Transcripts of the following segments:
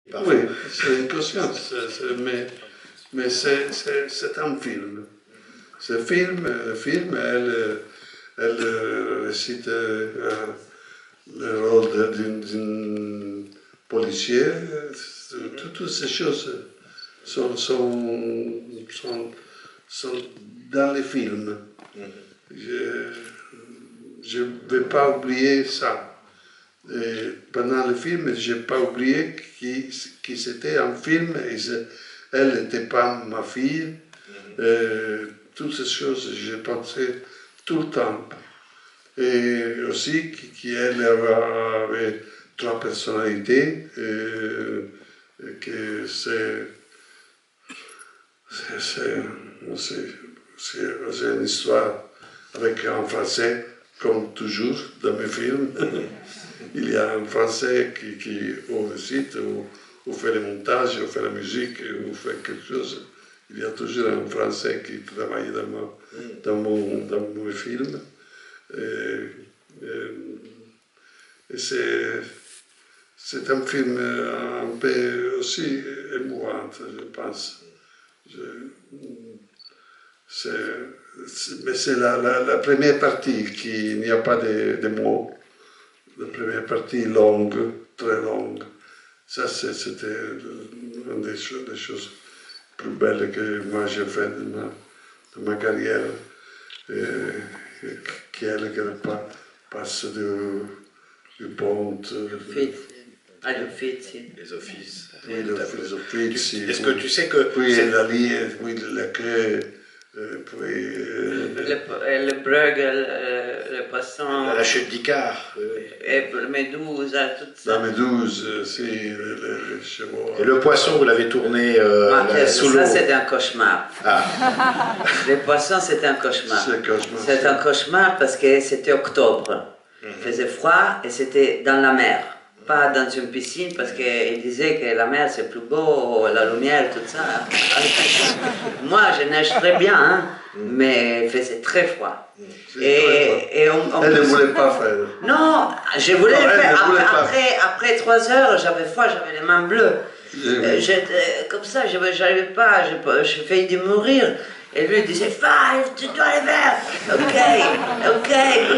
Oui, c'est inconscient, mais c'est un film. Ce film, elle récite le rôle d'une policière. Toutes ces choses sont dans les films. Je ne vais pas oublier ça. Et pendant le film, je n'ai pas oublié que c'était un film et elle n'était pas ma fille. Toutes ces choses, je pensais tout le temps. Et aussi qu'elle avait 3 personnalités, que c'est une histoire avec un Français, comme toujours dans mes films. Il y a un Français qui récite, ou fait le montage, ou fait la musique, ou fait quelque chose. Il y a toujours un Français qui travaille dans mon film. Et c'est un film un peu aussi émouvant, je pense. Mais c'est la première partie qu'il n'y a pas de mots. La première partie longue, très longue. Ça, c'était une des choses plus belles que moi j'ai fait de ma carrière. Qu'elle passe du pont. Les offices. Oui, les offices. Est-ce que tu sais que... Oui, la ligne, oui, la craie. Le Bruegel, le poisson. La chute d'Icare. Et la méduse, tout ça. La méduse, si, les chevaux. Et le poisson, vous l'avez tourné sous l'eau. Ça, c'est un cauchemar. Ah. Les poissons, c'est un cauchemar. C'est un cauchemar parce que c'était octobre. Il faisait froid et c'était dans la mer. Pas dans une piscine parce qu'il disait que la mer c'est plus beau, la lumière, tout ça. Moi je nage très bien, hein, mais il faisait très froid. Elle ne voulait pas faire. Non, je voulais le faire. Après 3 heures, j'avais froid, j'avais les mains bleues. J'étais comme ça, je n'arrivais pas, je faillis de mourir. Et lui il disait, Five, tu dois le faire. Ok.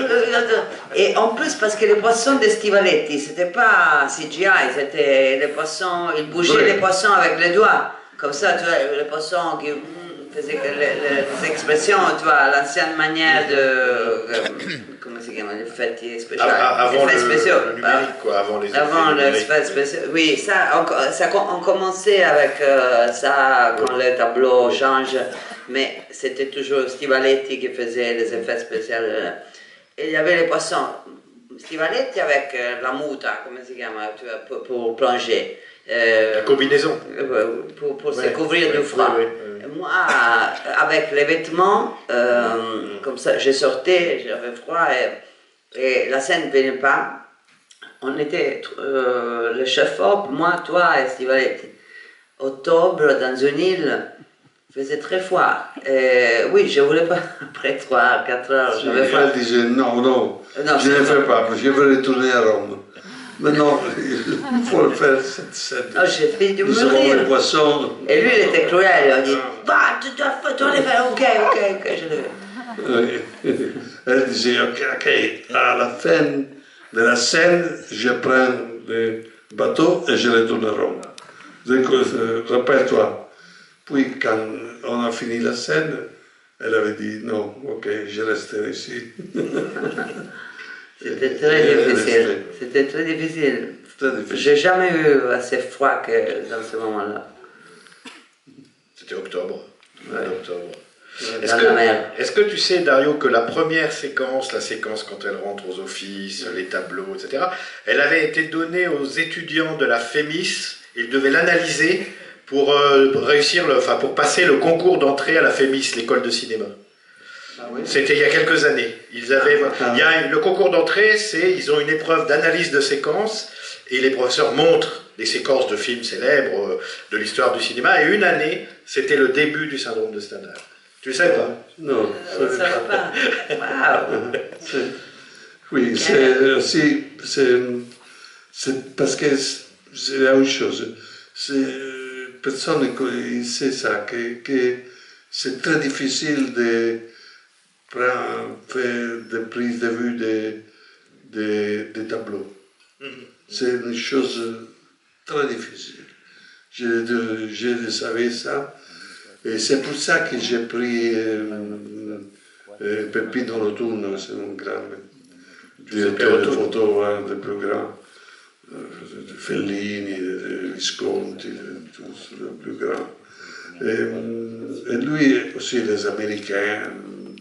Et en plus, parce que les poissons de Stivaletti, c'était pas CGI, c'était les poissons, il bougeait les poissons avec les doigts. Comme ça, tu vois, les poissons qui faisaient les expressions, tu vois, l'ancienne manière de. Comment c'est qu'il y a des fêtes spéciales? Avant le numérique, quoi, avant les effets spéciaux. Oui, ça, on commençait avec ça quand le tableau change. Mais c'était toujours Stivaletti qui faisait les effets spéciaux. Et il y avait les poissons. Stivaletti avec la muta, comment ça s'appelle, pour plonger. La combinaison. Pour se couvrir du froid. Moi, avec les vêtements, comme ça, je sortais, j'avais froid et la scène ne venait pas. On était le chef-op, moi, toi et Stivaletti. Octobre, dans une île. Il faisait très froid. Oui, je ne voulais pas, après 3-4 heures, j'avais froid. Elle disait non, je ne le fais pas, je veux retourner à Rome. Mais non, il faut le faire cette scène. Oh, j'ai fait du Nous avons mourir. les poissons. Et lui, il était cruel, il a dit, va, tu dois le faire, ok, je le fais. Elle disait, ok, à la fin de la scène, je prends le bateau et je retourne à Rome. Rappelle-toi. Puis, quand on a fini la scène, elle avait dit non, ok, je resterai ici. C'était très difficile. C'était très difficile. J'ai jamais eu assez froid que dans ce moment-là. C'était octobre. Ouais. Octobre. Est-ce que tu sais, Dario, que la première séquence, la séquence quand elle rentre aux offices, les tableaux, etc., elle avait été donnée aux étudiants de la FEMIS, ils devaient l'analyser pour réussir, pour passer le concours d'entrée à la FEMIS, l'école de cinéma. Ah oui. C'était il y a quelques années. Le concours d'entrée, ils ont une épreuve d'analyse de séquences et les professeurs montrent des séquences de films célèbres de l'histoire du cinéma. Et une année, c'était le début du syndrome de Stendhal. Tu le savais pas? Non, je ne savais pas. Waouh! Oui, c'est aussi, c'est parce que c'est la même chose. personne ne sait ça, que c'est très difficile de faire des prises de vue des tableaux. C'est une chose très difficile. Je savais ça. Et c'est pour ça que j'ai pris Peppino Rotunno, c'est un grand directeur de photo, un des plus grands. Fellini, Visconti, tous les plus grands. Et lui aussi, les Américains.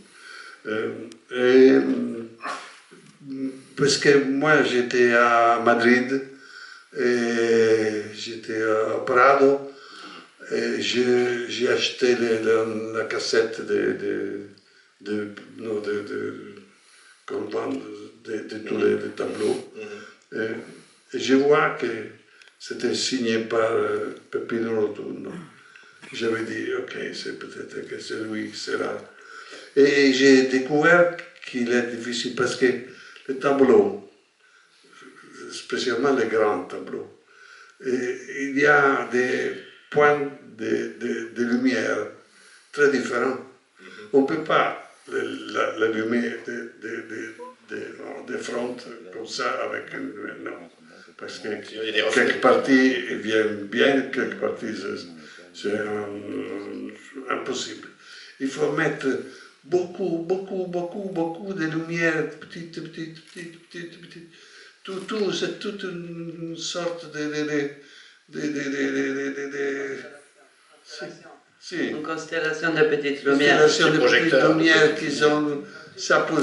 Parce que moi, j'étais à Madrid, et j'étais à Prado, et j'ai acheté la cassette qu'on vend de tous les tableaux. Et je vois que c'était signé par Peppino Rotunno. J'avais dit, ok, c'est peut-être que c'est lui qui sera. Et j'ai découvert qu'il est difficile parce que les tableaux, spécialement les grands tableaux, il y a des points de lumière très différents. On ne peut pas la lumière de front comme ça avec une lumière, non. Parce que quelques parties viennent bien, quelques parties c'est impossible. Il faut mettre beaucoup de lumière, petite. Tout, c'est toute une sorte une constellation de petites lumières. Constellation de petites lumières qui sont ça pour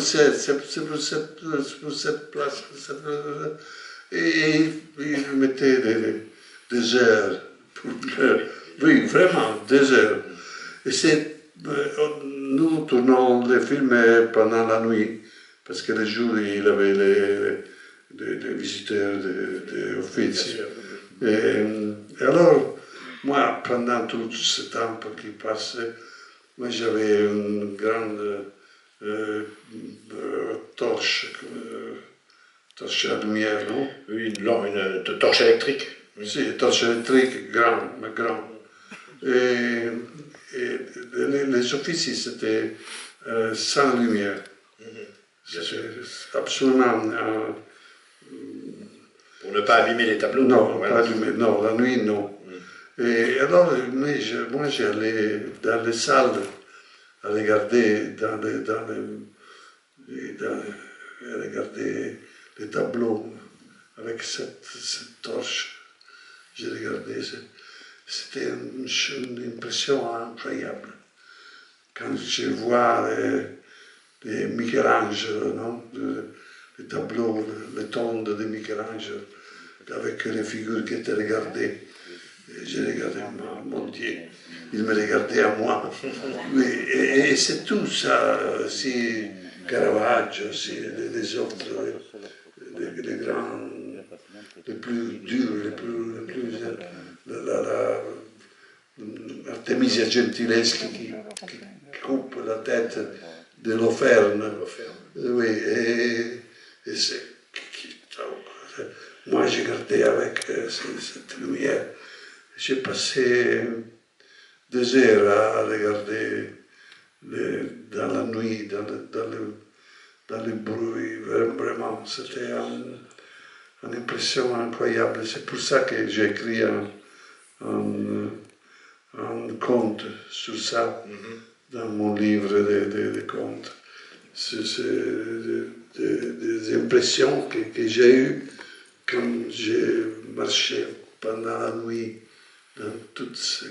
cette place. Et il mettait des heures. Oui, vraiment, des heures. Et nous tournons les films pendant la nuit, parce que le jour, il avait les visiteurs des offices. Et alors, moi, pendant tout ce temps qui passait, moi j'avais une grande torche à lumière, non? Oui, une torche électrique. Si, une torche électrique, grande. Et les offices, c'était sans lumière. C'est absolument... pour ne pas abîmer les tableaux? Non, pas abîmer, non, la nuit, non. Et alors, moi, j'allais dans les salles à regarder regarder les tableaux avec cette torche. J'ai regardé, c'était une impression incroyable. Quand je vois les Michel-Ange, non? Les tableaux, les tombes de Michel-Ange, avec les figures qui étaient regardées. J'ai regardé, mon Dieu, il me regardait à moi. Et c'est tout ça, si Caravaggio, si les autres, les grands, les plus durs, les plus Artemisia Gentileschi qui coupe la tête de l'Oferne. Oui, et moi j'ai gardé avec cette lumière. J'ai passé 2 heures à regarder dans la nuit, dans le bruit. Vraiment, c'était une impression incroyable. C'est pour ça que j'ai écrit un conte sur ça dans mon livre de contes. C'est des impressions que j'ai eues quand j'ai marché pendant la nuit dans tous ces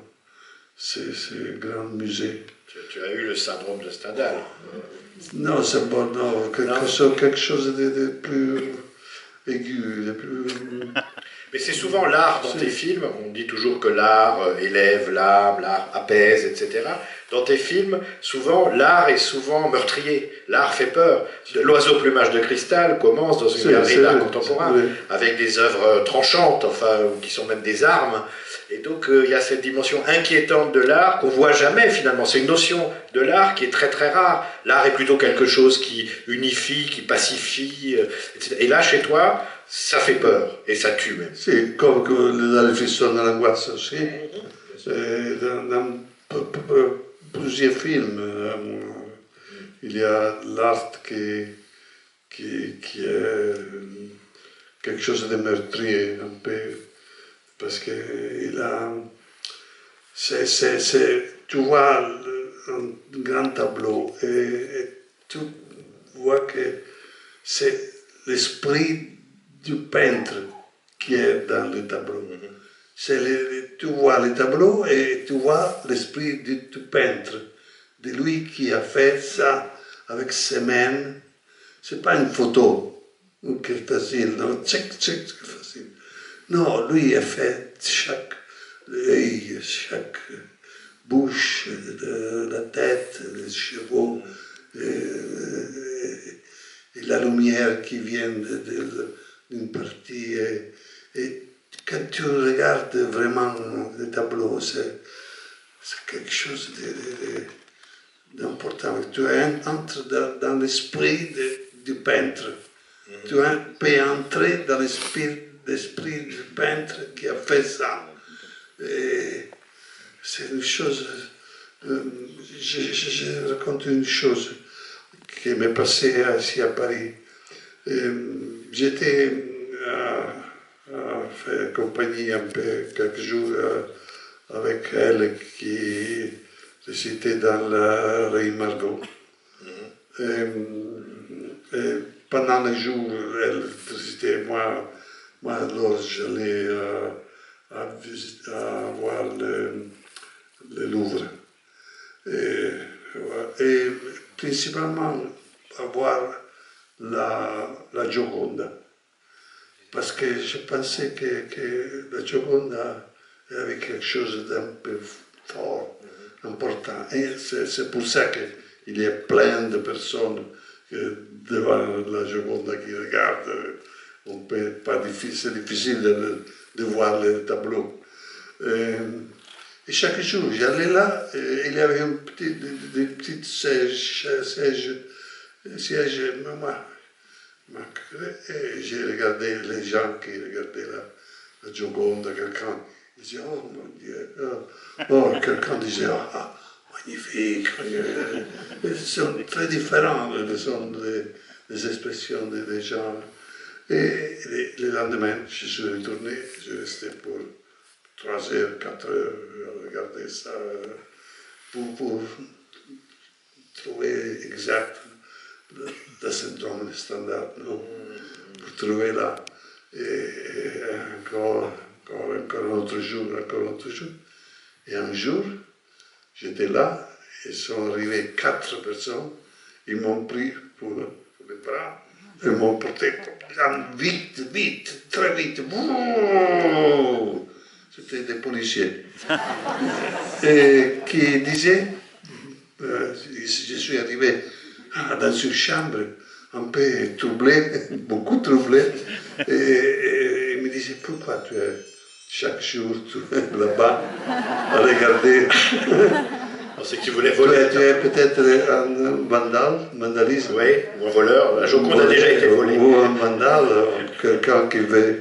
grands musées. Tu as eu le syndrome de Stendhal? Non, c'est bon, non, quelque chose de plus aigu, de plus... Mais c'est souvent l'art dans tes films, on dit toujours que l'art élève l'âme, l'art apaise, etc. dans tes films, souvent, l'art est souvent meurtrier. L'art fait peur. L'oiseau plumage de cristal commence dans une galerie d'art contemporain, avec des œuvres tranchantes, enfin, qui sont même des armes. Et donc, il y a cette dimension inquiétante de l'art qu'on voit jamais, finalement. C'est une notion de l'art qui est très, très rare. L'art est plutôt quelque chose qui unifie, qui pacifie, etc. Et là, chez toi, ça fait peur, et ça tue même. C'est comme dans le frissons de l'angoisse aussi. Dans plusieurs films, il y a l'art qui est quelque chose de meurtrier, un peu, parce que tu vois un grand tableau et tu vois que c'est l'esprit du peintre qui est dans le tableau. Tu vois le tableau et tu vois l'esprit du peintre, de lui qui a fait ça avec ses mains. C'est pas une photo qui est facile, non? Facile. Non, lui a fait chaque œil, chaque bouche, la tête, les cheveux, et la lumière qui vient d'une partie. Et quand tu regardes vraiment le tableau, c'est quelque chose d'important. Tu entres dans l'esprit du peintre. Tu peux entrer dans l'esprit du peintre qui a fait ça. C'est une chose. Je raconte une chose qui m'est passée ici à Paris. J'étais fait compagnie un peu quelques jours avec elle qui récitait dans la Rue Margot. Et pendant les jours, elle récitait, moi alors j'allais voir le Louvre. Et principalement à voir la Gioconda. Parce que je pensais que la Gioconda avait quelque chose d'un peu fort, important. Et c'est pour ça qu'il y a plein de personnes devant la Gioconda qui regardent. C'est difficile de voir le tableau. Et chaque jour, j'allais là, et il y avait des petits sièges, moi. Et j'ai regardé les gens qui regardaient la Gioconda, quelqu'un disait, oh mon Dieu, quelqu'un disait, ah, magnifique. Ils sont très différents, les expressions des gens. Et le lendemain, je suis retourné, je restais pour 3 heures, 4 heures à regarder ça, pour trouver exact le syndrome standard, non? Pour trouver là. Et encore un autre jour. Et un jour, j'étais là, et sont arrivés 4 personnes, ils m'ont pris pour les bras, ils m'ont porté vite, très vite. C'était des policiers. Et qui disaient, je suis arrivé dans une chambre un peu troublée, beaucoup troublée, et il me disait, pourquoi tu es chaque jour là-bas à regarder? C'est que tu voulais voler. Tu es peut-être un vandalisme. Oui, ou un voleur. La Joconde a déjà été volée. Ou un vandale, quelqu'un qui veut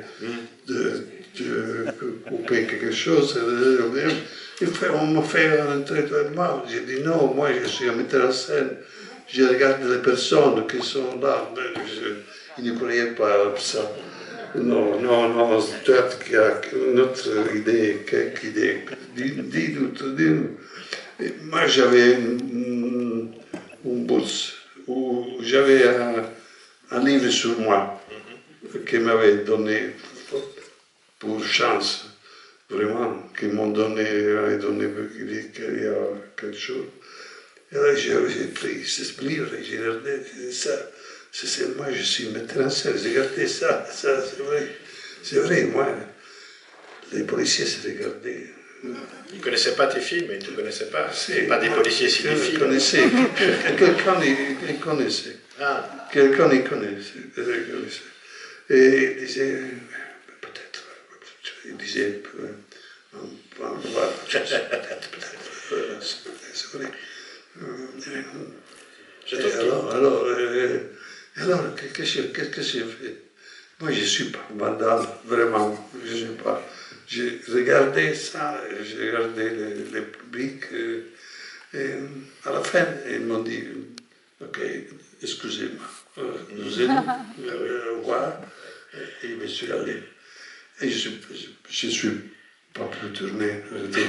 couper quelque chose. On me fait un traitement. J'ai dit non, moi je suis un metteur en scène. Je regarde les personnes qui sont là. Ils ne croyaient pas à ça. Non, peut-être qu'il y a une autre idée, quelque idée. Dis-nous. Moi, j'avais une bourse où j'avais un livre sur moi qu'ils m'avaient donné pour chance, vraiment, qu'ils m'ont donné, qu'il y a quelque chose. Et là, j'ai pris ce livre et j'ai regardé ça. C'est moi, je suis metteur en scène, j'ai regardé ça, c'est vrai, moi. Les policiers se regardaient. Il ne connaissait pas tes films, il ne te connaissait pas. C'est pas des policiers cinéphiles. Il connaissait. Quelqu'un il connaissait. Ah. Quelqu'un il connaissait. Et il disait, peut-être, il disait, voilà, c'est vrai. Alors, qu'est-ce que j'ai fait? Moi, je ne suis pas vandale, vraiment, je ne sais pas. J'ai regardé ça, j'ai regardé les publics, et à la fin, ils m'ont dit, ok, excusez-moi, nous allons au revoir, et je me suis allé. Et je ne suis pas plus retourné.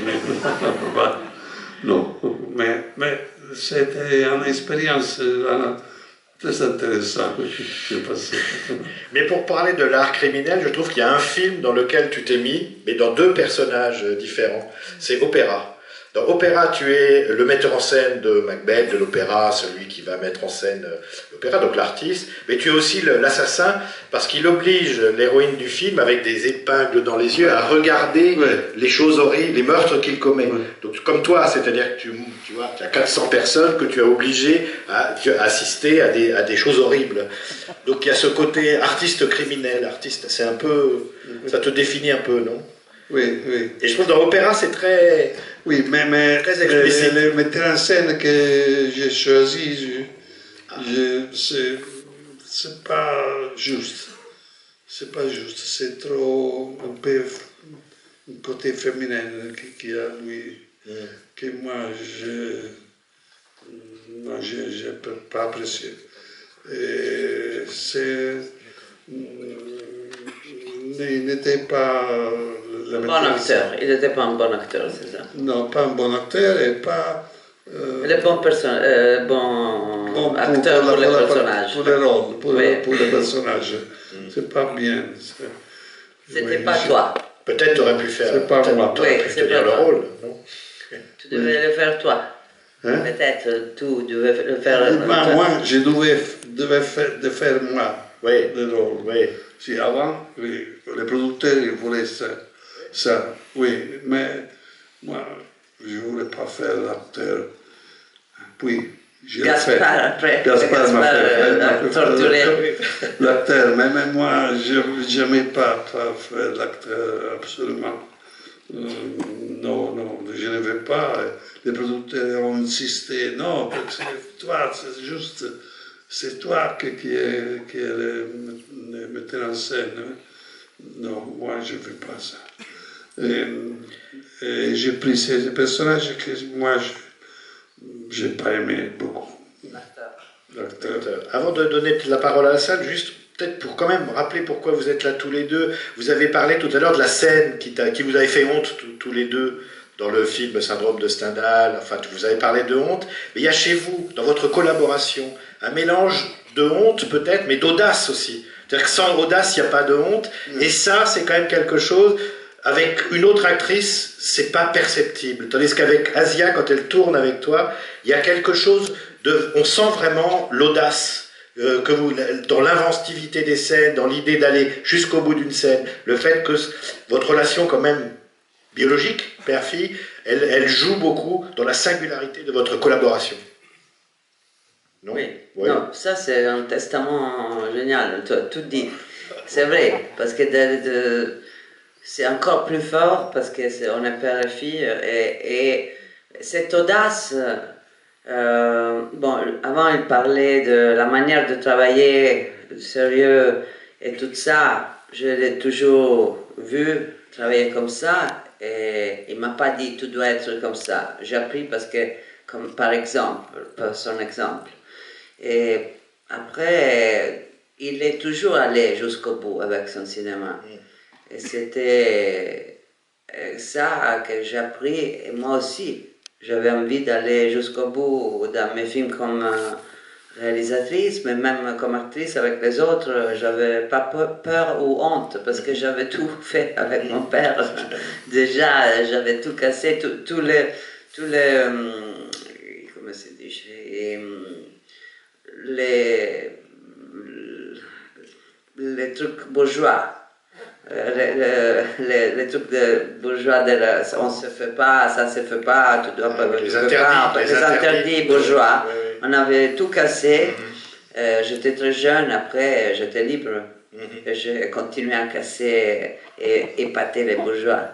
Non, mais c'était une expérience très intéressante que j'ai passée. Mais pour parler de l'art criminel, je trouve qu'il y a un film dans lequel tu t'es mis, mais dans deux personnages différents. C'est Opéra. Dans Opéra, tu es le metteur en scène de Macbeth, de l'opéra, celui qui va mettre en scène l'opéra, donc l'artiste, mais tu es aussi l'assassin, parce qu'il oblige l'héroïne du film, avec des épingles dans les yeux, à regarder les choses horribles, les meurtres qu'il commet. Donc comme toi, c'est-à-dire que tu vois, tu as 400 personnes que tu as obligées à assister à des choses horribles. Donc il y a ce côté artiste criminel, artiste, c'est un peu... ça te définit un peu, non? Oui, oui. Et je trouve que dans l'opéra, c'est très... Oui, mais très explicite. Le metteur en scène que j'ai choisi, c'est pas juste. C'est pas juste. C'est trop un peu un côté féminin qui a lui, que moi je peux pas apprécier. Il n'était pas un bon acteur. Il n'était pas un bon acteur, c'est ça? Non, pas un bon acteur et pas... il est bon acteur pour les personnages. Pour les rôles, pour les personnages. C'est pas bien. C'était pas toi. Peut-être tu aurais pu faire. C'est pas moi. Tu aurais pu tenir le rôle, non? Tu devais le faire toi. Hein? Peut-être tu devais le faire. Moi, je devais faire moi le rôle. Oui. Si avant, oui, les producteurs ils voulaient ça, oui, mais moi, je ne voulais pas faire l'acteur. Puis, je l'ai fait. Gaspard m'a fait torturer l'acteur, mais moi, je n'aimais pas faire l'acteur, absolument. Non, je ne veux pas. Les producteurs ont insisté, non, parce que toi, c'est toi qui est le metteur en scène. Non, moi, je ne veux pas ça. Et j'ai pris ces personnages que moi, je n'ai pas aimé beaucoup. L'acteur. Avant de donner la parole à la salle, juste peut-être pour quand même rappeler pourquoi vous êtes là tous les deux. Vous avez parlé tout à l'heure de la scène qui vous avait fait honte tous les deux dans le film Syndrome de Stendhal. Enfin, vous avez parlé de honte. Mais il y a chez vous, dans votre collaboration, un mélange de honte peut-être, mais d'audace aussi. C'est-à-dire que sans audace, il n'y a pas de honte. Et ça, c'est quand même quelque chose... Avec une autre actrice, c'est pas perceptible. Tandis qu'avec Asia, quand elle tourne avec toi, il y a quelque chose de... On sent vraiment l'audace dans l'inventivité des scènes, dans l'idée d'aller jusqu'au bout d'une scène. Le fait que votre relation quand même biologique, père-fille, elle joue beaucoup dans la singularité de votre collaboration. Non? Oui. Non, ça c'est un testament génial. Tout dit. C'est vrai, parce que c'est encore plus fort parce qu'on est père et fille et cette audace, bon, avant il parlait de la manière de travailler sérieux et tout ça, je l'ai toujours vu travailler comme ça et il ne m'a pas dit tout doit être comme ça. J'ai appris parce que, comme par son exemple. Et après, il est toujours allé jusqu'au bout avec son cinéma. Et c'était ça que j'ai appris, et moi aussi. J'avais envie d'aller jusqu'au bout dans mes films comme réalisatrice, mais même comme actrice avec les autres, j'avais pas peur ou honte, parce que j'avais tout fait avec mon père. Déjà, j'avais tout cassé, tous les comment se dit, les trucs bourgeois. les trucs de bourgeois, on se fait pas, ça se fait pas, tu dois pas, les interdits bourgeois. Oui. On avait tout cassé. J'étais très jeune, après j'étais libre. Et j'ai continué à casser et épater les bourgeois.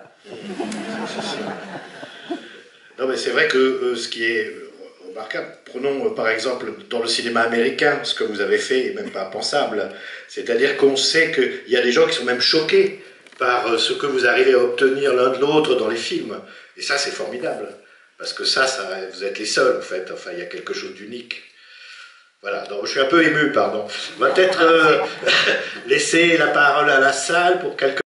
Non, mais c'est vrai que ce qui est remarquable, prenons par exemple dans le cinéma américain, ce que vous avez fait est même pas pensable. C'est-à-dire qu'on sait qu'il y a des gens qui sont même choqués par ce que vous arrivez à obtenir l'un de l'autre dans les films. Et ça, c'est formidable. Parce que ça, vous êtes les seuls, en fait. Enfin, il y a quelque chose d'unique. Voilà, donc je suis un peu ému, pardon. On va peut-être laisser la parole à la salle pour quelques